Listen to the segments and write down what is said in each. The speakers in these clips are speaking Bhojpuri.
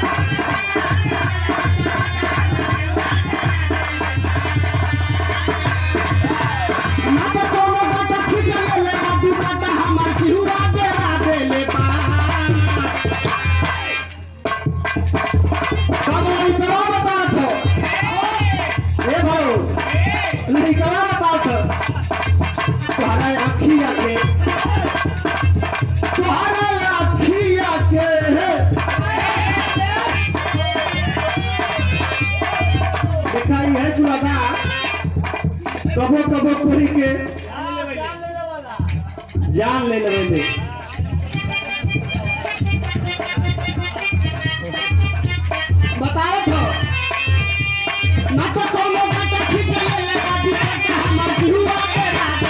कबो कबो कोई के जान ले ले बताओ तो ना तो कोनो गाटा ठीक ले ले बाकी का हमर बिहुआ के राते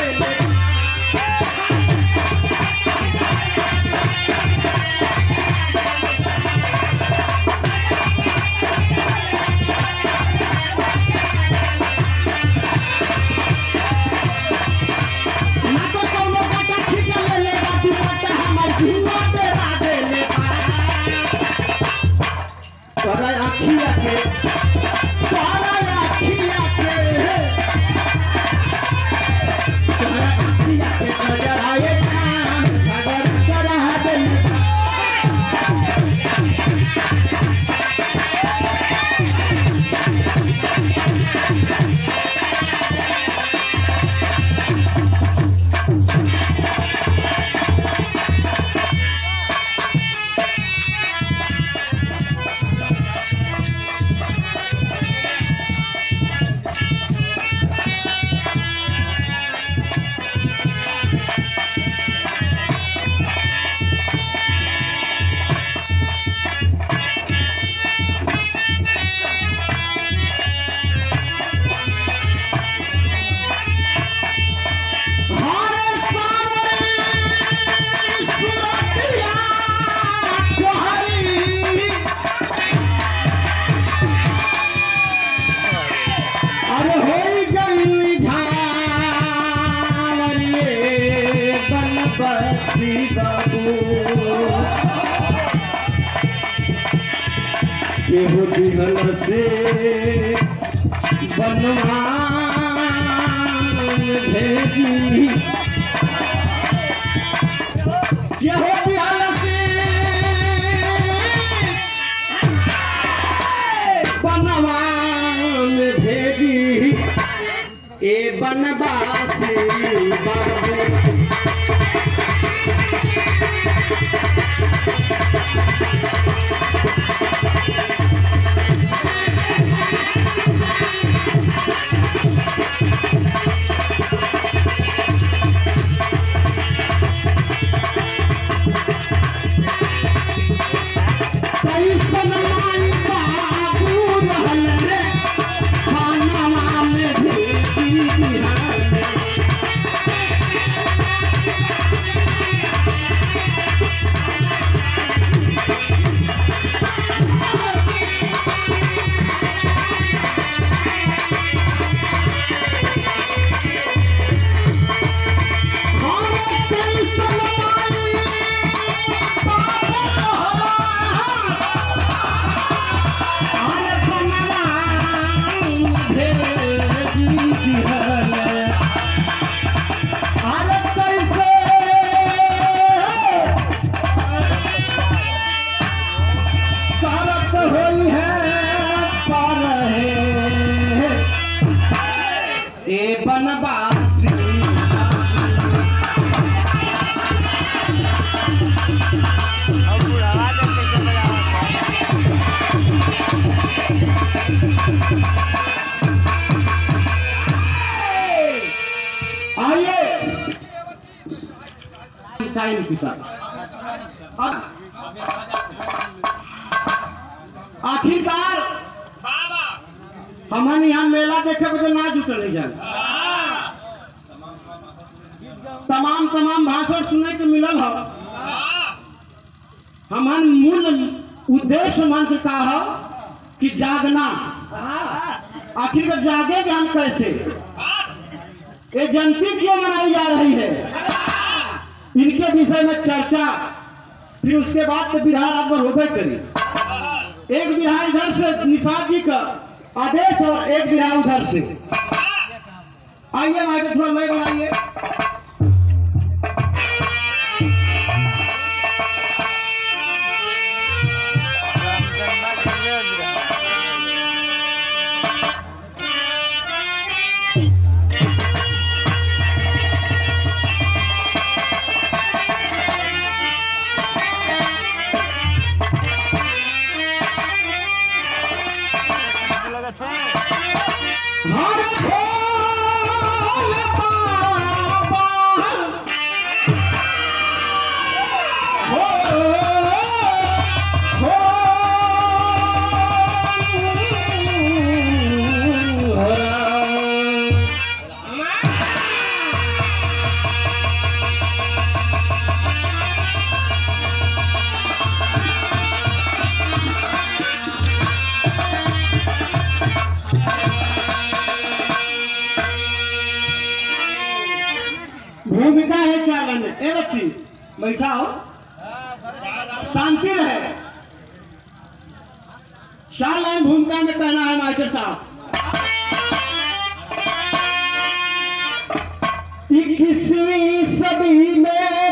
केहू दिहल से बनवा भेजी केहू दिहल से बनवा भेजी ए बनवासी बाबू बनवासी आइए टाइम के साथ आखिरकार हमन यहाँ मेला देखे बजे ना जुटल जाए तमाम भाषण सुने के मिलल है हमन मूल उद्देश्य मंत्र का है कि जागना आखिर में जागेंगे हम कैसे ये जयंती क्यों मनाई जा रही है इनके विषय में चर्चा फिर उसके बाद तो बिहार आप होबे करी एक बिरहा इधर से निषाद जी का आदेश और एक बिरहा उधर से। आइए माइक थोड़ा लय बनाइए। भूमिका है चालन। ए बच्ची बैठा हो, शांति रहे। 4 लाइन भूमिका में कहना है मास्टर साहब। 21वीं सदी में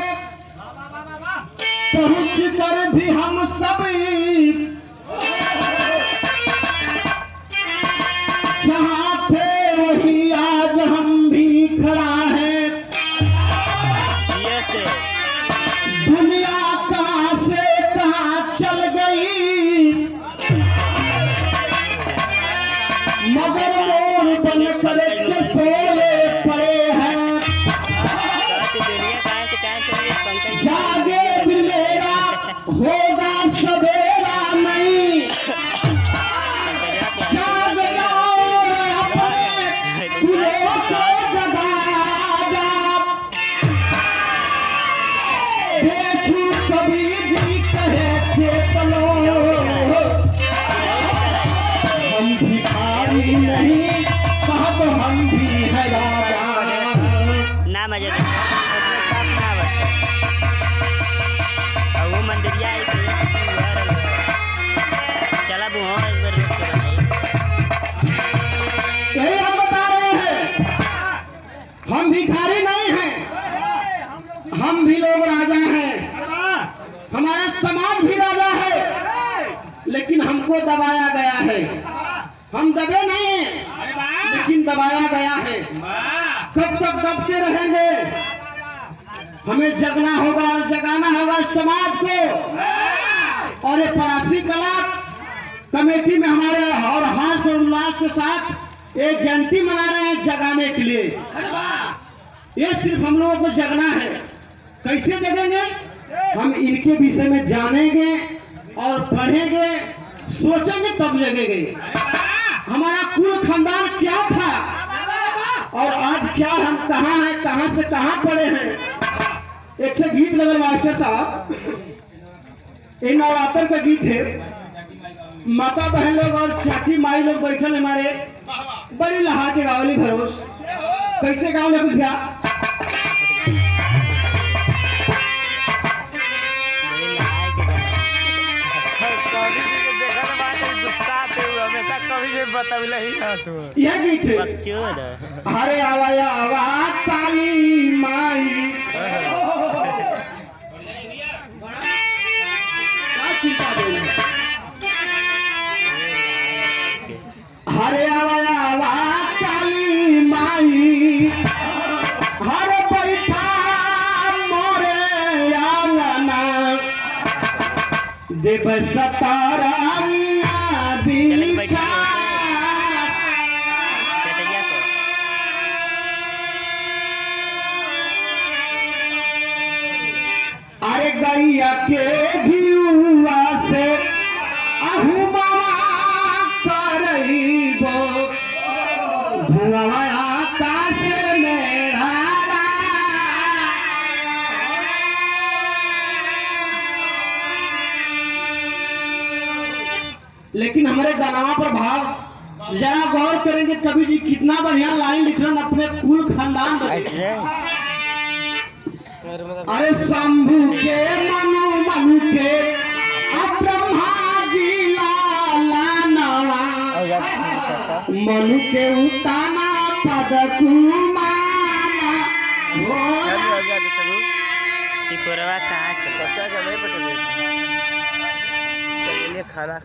पहुंच कर भी हम सब जहां थे वही आज हम भी खड़ा है। दुनिया कहां से कहां चल गई, मगर मोर बन कर के सोए पड़े हैं। जागे भी मेरा होगा सवेरा नहीं, जाग जाओ अपने दिलों को जगा जा। देखूं कभी जी कहे चेतलो, हम भिखारी नहीं साहब, हम भी है राजा। ना मजे सब ना बचा वो मंदिरिया चला वो एक बार यही हम बता रहे हैं। हम भिखारी नहीं हैं, हम भी लोग राजा हैं। हमारा समाज भी राजा है, लेकिन हमको दबाया गया है। हम दबे नहीं हैं, लेकिन दबाया गया है। कब तक दबते रहेंगे? हमें जगना होगा और जगाना होगा समाज को। और ये परासी कला कमेटी में हमारे और हर्ष और उल्लास के साथ एक जयंती मना रहे हैं जगाने के लिए। ये सिर्फ हम लोगों को जगना है। कैसे जगेंगे? हम इनके विषय में जानेंगे और पढ़ेंगे, सोचेंगे, तब जगेंगे। हमारा कुल खानदान क्या था और आज क्या, हम कहाँ हैं, कहाँ से कहाँ पड़े हैं। एक गीत लगे मास्टर साहब, ये नवरात्र का गीत है। माता बहन लोग और चाची माई लोग बैठल हमारे, बड़ी लहा के गावली भरोस। कैसे गाँव ले बुझिया? यह गीत है। अरे आवाया आवा काली माई, चिंता दे। हरे आवाया आवा काली माई, हर बैठा मोरे आंगना, देव सतारानिया बिछा। अरे गैया के घिउआ से आहू मामा करई गो, धुआं आकाश में ढारा। लेकिन हमारे गाना पर भाव जरा गौर करेंगे। कवि जी कितना बढ़िया लाइन लिख रहे हैं अपने कुल खानदान पर। अरे शंभू के मनु मनु के ब्रह्मा जी ला मनु के उताना पद कुमाना टिकोरवा कहाँ से सबसे आगे नहीं बैठे चलिए खाना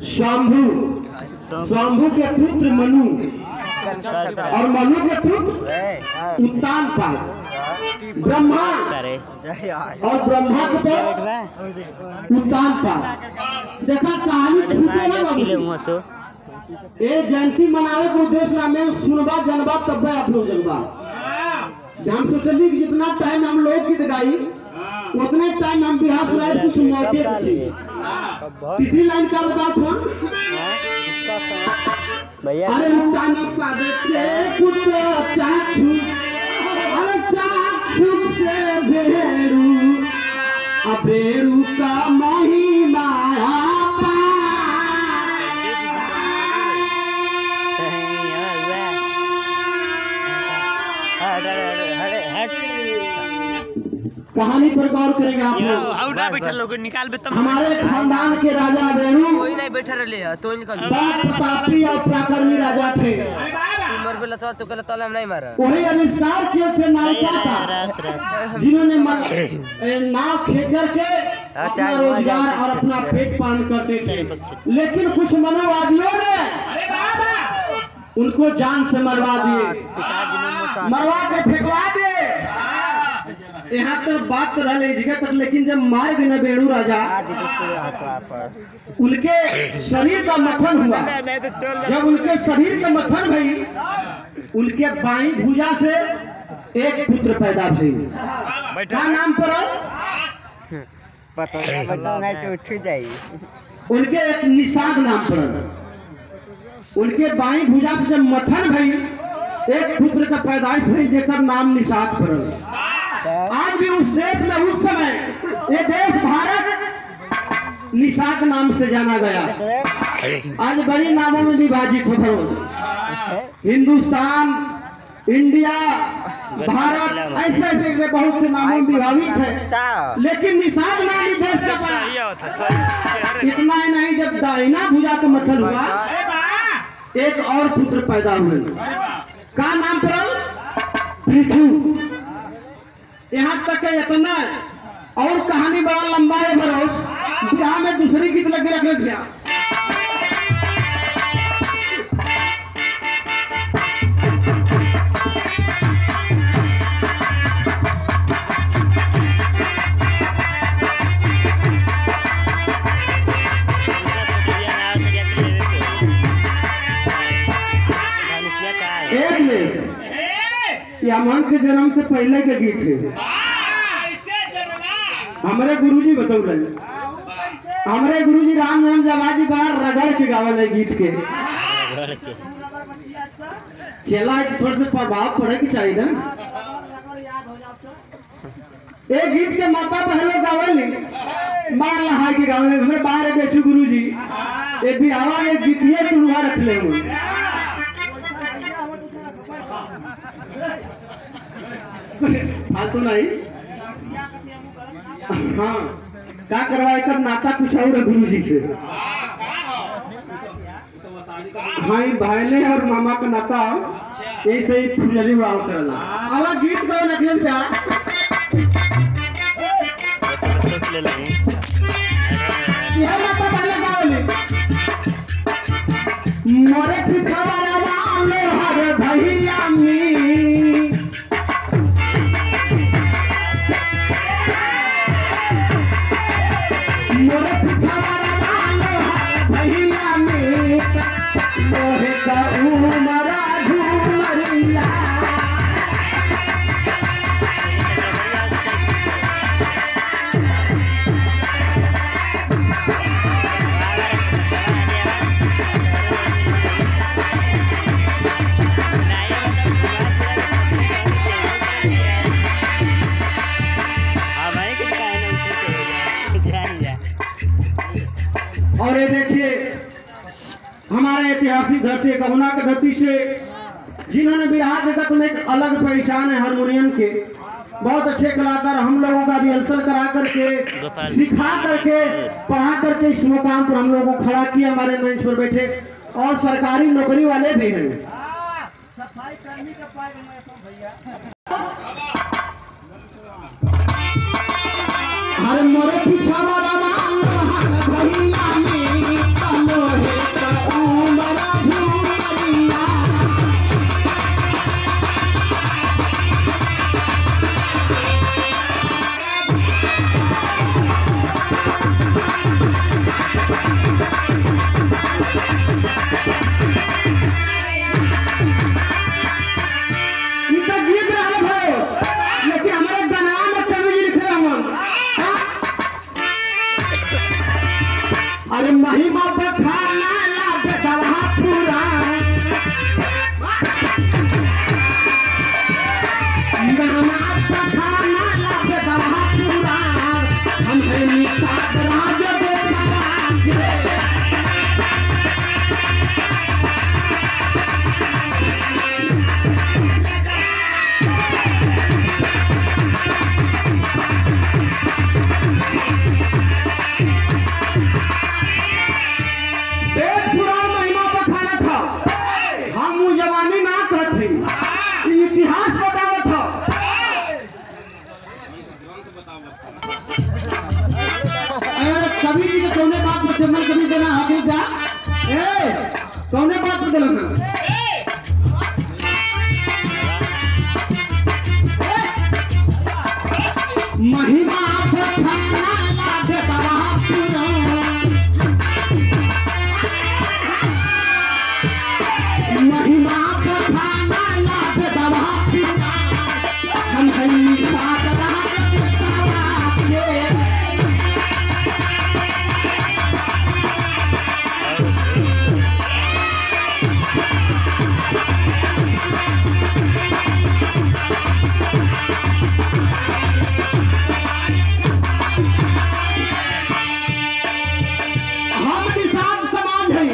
शंभु के पुत्र मनु और मनु के पुत्र उत्तान पाद ब्रह्मा सारे और ब्रह्मा के पुत्र उत्तान पाद। देखा कहानी छूटे ना बाबू। ये जयंती मनावे के उद्देश्य में सुनबा जनबा तब आप लोग जनबा। हम सोचली कि जितना टाइम हम लोग गीत गाई उतने टाइम हम बिहार सुनाए कुछ मौके अच्छी। तीसरी लाइन का बताओ था भैया अरे जाने पादे के पुत्र चाचू अरे चाचू से बेरू का महिमा कहानी पर गौर करेंगे आप लोग। निकाल हमारे खानदान के राजा बेरू कोई नहीं बैठा रहे तो निकल बड़ा प्रतापी और पराक्रमी राजा थे। तू मर पे लता तो कहला ताला हम नहीं मारा वही आविष्कार किए थे नायका का, जिन्होंने नाव खेल करके अपना रोजगार और अपना पेट पालन करते थे। लेकिन कुछ मनोवादियों ने उनको जान से मरवा दिए, मरवा के फेंकवा दिए। यहाँ तक बात रहा जगह तक, लेकिन जब मार गए न बेड़ू राजा उनके शरीर का मथन हुआ। जब उनके शरीर का मथन भई उनके बाईं भुजा से एक पुत्र पैदा भई। क्या नाम पर पता नहीं तो उठ जाएगी। उनके एक निषाद नाम पर उनके बाईं भुजा से जब मथन भई एक पुत्र का पैदाइश भई जेकर नाम निषाद पड़ल। आज भी उस देश में उस समय ये देश भारत निषाद नाम से जाना गया। आज बड़ी नामों में विभाजित हो भरोस हिंदुस्तान, इंडिया, भारत, ऐसे ऐसे बहुत से नामों में विभाजित है। लेकिन निषाद नाम ही देश का पड़ा। इतना ही नहीं, जब दाहिना भुजा का मथन हुआ एक और पुत्र पैदा हुए। का नाम पड़ल? पृथु। यहाँ तक है इतना, और कहानी बड़ा लंबा है भरोस। बिहार में दूसरी गीत लगे रखने से मन के जन्म से पहले के गीत है। हमारे गुरुजी बतौल रहे, हमारे गुरुजी राम राम जवाजी बड़ा रगड़ के गावल है गीत के। चला थोड़ा सा प्रभाव पड़े की चाहिए ना। एक गीत के माता पहले गावल मार लहा के गावल हमारे बाहर बेचू गुरुजी ये बिहावा में गीतिए को लुहा रख ले फालतू नहीं। हाँ क्या करवाए कर नाता कुछ और है गुरु जी से। हाँ भाईने और मामा का नाता ऐसे ही फुलझड़ी वाव करला। अब गीत गाओ नकली प्यार यह नाता पहले गाओ ले मोरे पीछा वाला वाले हर भैया मी मोरे पीछा वाला वाले हर भैया मी मोहे का उमरा झूमरिया और ये देखिए हमारे ऐतिहासिक धरती कहुना की धरती से जिन्होंने बिहार जगत में एक अलग पहचान है हारमोनियम के। बहुत अच्छे कलाकार हम लोगों का रिहर्सल करा करके सिखा करके पढ़ा करके इस मुकाम पर हम लोगों को खड़ा किया। हमारे मंच पर बैठे और सरकारी नौकरी वाले भी हैं। सफाई कर्मी का पाए भैया। अरे मोरे पीछा वाला भैया अरे महिमा बखाना लाभ दवा पूरा महिमा बखाना लाभ दवा पूरा हम है निषाद राज इतिहास बतावत हो। कभी जी के कौने बात में चमन कभी देना हाथी जा कौने बात में देना महिमा बखाना लाभ दवा पूरा महिमा बखाना लाभ दवा पूरा हम है निषाद राज हम निषाद समाज हैं।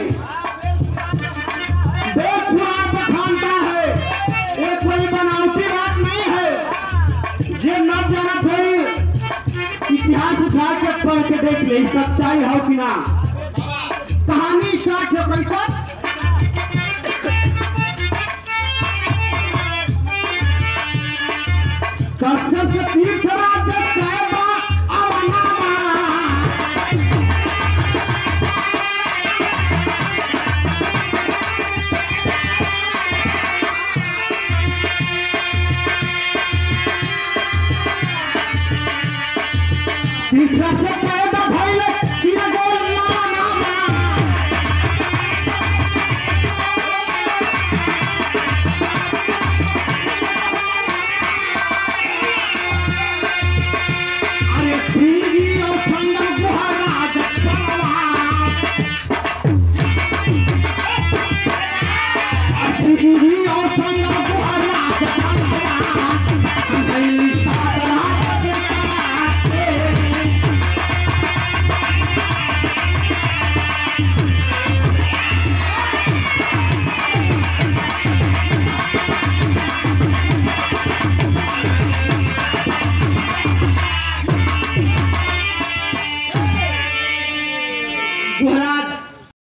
वेद पुराण बखानता है, ये कोई बनावटी बात नहीं है। जे न जाना थोड़ी इतिहास उठा के पढ़ के देख ले सच्चाई है कि ना। कहानी स्टार्ट है पैसा कश्यप के तीर्थ राज कहबा अवनामा तीसरा से पैदा भइले तीन गोलियां नामा अरे सिंगी और संगम गुहराज पलवान सिंगी और संगम गुहराज पलवान हम